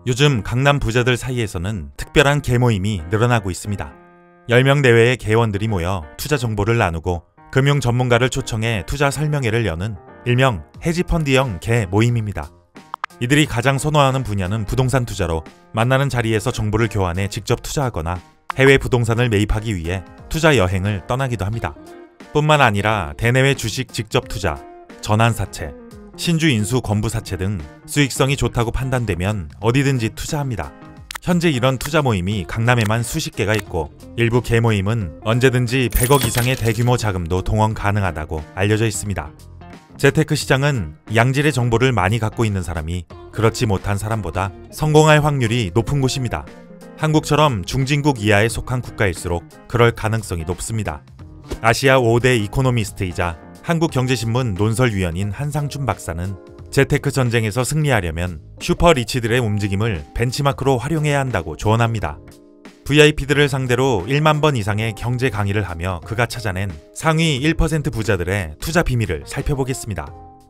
요즘 강남 부자들 사이에서는 특별한 개모임이 늘어나고 있습니다. 10명 내외의 개원들이 모여 투자 정보를 나누고 금융 전문가를 초청해 투자 설명회를 여는 일명 헤지펀드형 개모임입니다. 이들이 가장 선호하는 분야는 부동산 투자로 만나는 자리에서 정보를 교환해 직접 투자하거나 해외 부동산을 매입하기 위해 투자 여행을 떠나기도 합니다. 뿐만 아니라 대내외 주식 직접 투자, 전환사채, 신주 인수 건부사채 등 수익성이 좋다고 판단되면 어디든지 투자합니다. 현재 이런 투자 모임이 강남에만 수십 개가 있고 일부 개모임은 언제든지 100억 이상의 대규모 자금도 동원 가능하다고 알려져 있습니다. 재테크 시장은 양질의 정보를 많이 갖고 있는 사람이 그렇지 못한 사람보다 성공할 확률이 높은 곳입니다. 한국처럼 중진국 이하에 속한 국가일수록 그럴 가능성이 높습니다. 아시아 5대 이코노미스트이자 한국경제신문 논설위원인 한상준 박사는 재테크 전쟁에서 승리하려면 슈퍼리치들의 움직임을 벤치마크로 활용해야 한다고 조언합니다. VIP들을 상대로 1만 번 이상의 경제 강의를 하며 그가 찾아낸 상위 1% 부자들의 투자 비밀을 살펴보겠습니다.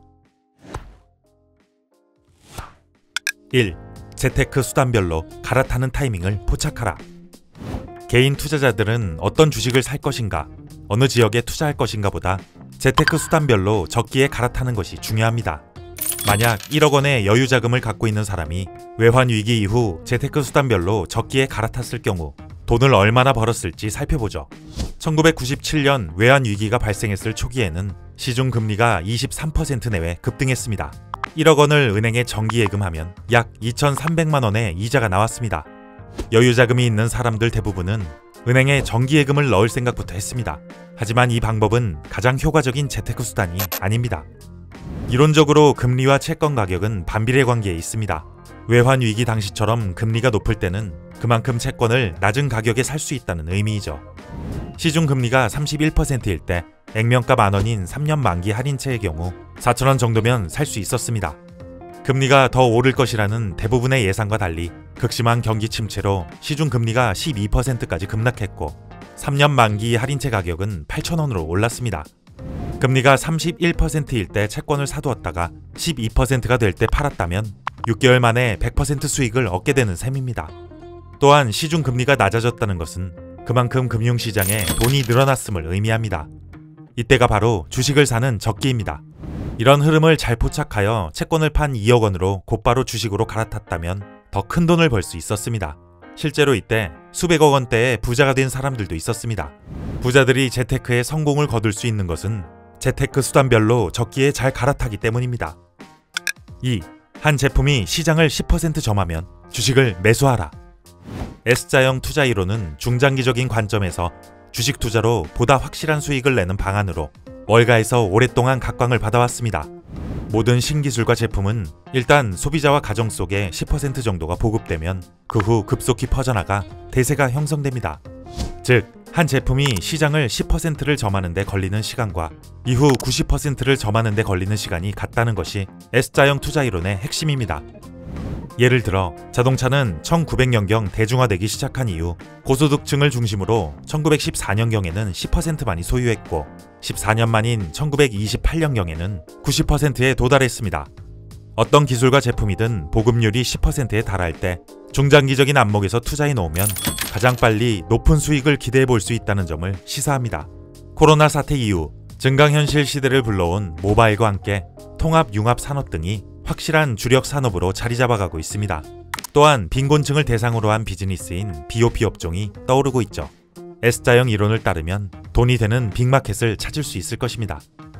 1. 재테크 수단별로 갈아타는 타이밍을 포착하라. 개인 투자자들은 어떤 주식을 살 것인가, 어느 지역에 투자할 것인가 보다 재테크 수단별로 적기에 갈아타는 것이 중요합니다. 만약 1억 원의 여유 자금을 갖고 있는 사람이 외환 위기 이후 재테크 수단별로 적기에 갈아탔을 경우 돈을 얼마나 벌었을지 살펴보죠. 1997년 외환 위기가 발생했을 초기에는 시중 금리가 23% 내외 급등했습니다. 1억 원을 은행에 정기 예금하면 약 2,300만 원의 이자가 나왔습니다. 여유 자금이 있는 사람들 대부분은 은행에 정기 예금을 넣을 생각부터 했습니다. 하지만 이 방법은 가장 효과적인 재테크 수단이 아닙니다. 이론적으로 금리와 채권 가격은 반비례 관계에 있습니다. 외환 위기 당시처럼 금리가 높을 때는 그만큼 채권을 낮은 가격에 살 수 있다는 의미이죠. 시중 금리가 31%일 때 액면가 만원인 3년 만기 할인채의 경우 4,000원 정도면 살 수 있었습니다. 금리가 더 오를 것이라는 대부분의 예상과 달리 극심한 경기 침체로 시중 금리가 12%까지 급락했고 3년 만기 할인채 가격은 8,000원으로 올랐습니다. 금리가 31%일 때 채권을 사두었다가 12%가 될 때 팔았다면 6개월 만에 100% 수익을 얻게 되는 셈입니다. 또한 시중 금리가 낮아졌다는 것은 그만큼 금융시장에 돈이 늘어났음을 의미합니다. 이때가 바로 주식을 사는 적기입니다. 이런 흐름을 잘 포착하여 채권을 판 2억 원으로 곧바로 주식으로 갈아탔다면 더 큰 돈을 벌 수 있었습니다. 실제로 이때 수백억 원대의 부자가 된 사람들도 있었습니다. 부자들이 재테크에 성공을 거둘 수 있는 것은 재테크 수단별로 적기에 잘 갈아타기 때문입니다. 2. 한 제품이 시장을 10% 점하면 주식을 매수하라. S자형 투자 이론은 중장기적인 관점에서 주식 투자로 보다 확실한 수익을 내는 방안으로 월가에서 오랫동안 각광을 받아왔습니다. 모든 신기술과 제품은 일단 소비자와 가정 속에 10% 정도가 보급되면 그 후 급속히 퍼져나가 대세가 형성됩니다. 즉, 한 제품이 시장을 10%를 점하는 데 걸리는 시간과 이후 90%를 점하는 데 걸리는 시간이 같다는 것이 S자형 투자 이론의 핵심입니다. 예를 들어 자동차는 1900년경 대중화되기 시작한 이후 고소득층을 중심으로 1914년경에는 10%만이 소유했고 14년 만인 1928년경에는 90%에 도달했습니다. 어떤 기술과 제품이든 보급률이 10%에 달할 때 중장기적인 안목에서 투자해 놓으면 가장 빨리 높은 수익을 기대해 볼 수 있다는 점을 시사합니다. 코로나 사태 이후 증강현실 시대를 불러온 모바일과 함께 통합, 융합 산업 등이 확실한 주력 산업으로 자리 잡아가고 있습니다. 또한 빈곤층을 대상으로 한 비즈니스인 BOP 업종이 떠오르고 있죠. S자형 이론을 따르면 돈이 되는 빅마켓을 찾을 수 있을 것입니다.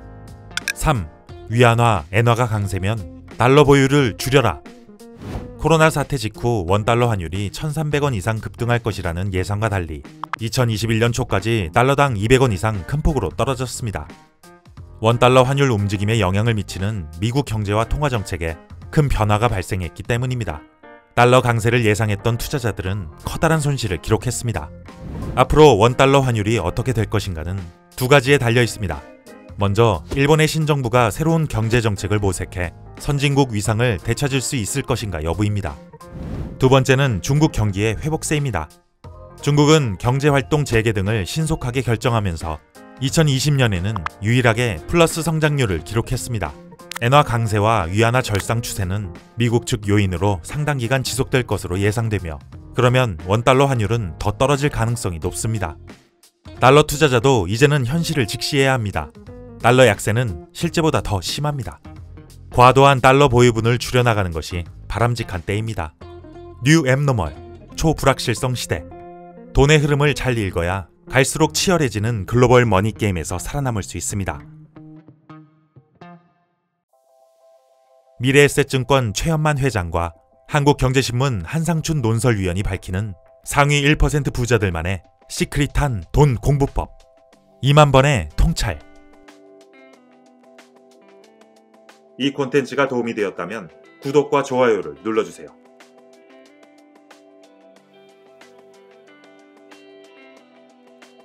3. 위안화, 엔화가 강세면 달러 보유를 줄여라. 코로나 사태 직후 원달러 환율이 1,300원 이상 급등할 것이라는 예상과 달리 2021년 초까지 달러당 200원 이상 큰 폭으로 떨어졌습니다. 원달러 환율 움직임에 영향을 미치는 미국 경제와 통화정책에 큰 변화가 발생했기 때문입니다. 달러 강세를 예상했던 투자자들은 커다란 손실을 기록했습니다. 앞으로 원달러 환율이 어떻게 될 것인가는 두 가지에 달려 있습니다. 먼저 일본의 신정부가 새로운 경제정책을 모색해 선진국 위상을 되찾을 수 있을 것인가 여부입니다. 두 번째는 중국 경기의 회복세입니다. 중국은 경제활동 재개 등을 신속하게 결정하면서 2020년에는 유일하게 플러스 성장률을 기록했습니다. 엔화 강세와 위안화 절상 추세는 미국 측 요인으로 상당 기간 지속될 것으로 예상되며 그러면 원달러 환율은 더 떨어질 가능성이 높습니다. 달러 투자자도 이제는 현실을 직시해야 합니다. 달러 약세는 실제보다 더 심합니다. 과도한 달러 보유분을 줄여나가는 것이 바람직한 때입니다. 뉴 앱노멀, 초불확실성 시대. 돈의 흐름을 잘 읽어야 갈수록 치열해지는 글로벌 머니게임에서 살아남을 수 있습니다. 미래에셋증권 최현만 회장과 한국경제신문 한상춘 논설위원이 밝히는 상위 1% 부자들만의 시크릿한 돈 공부법. 2만 번의 통찰. 이 콘텐츠가 도움이 되었다면 구독과 좋아요를 눌러주세요.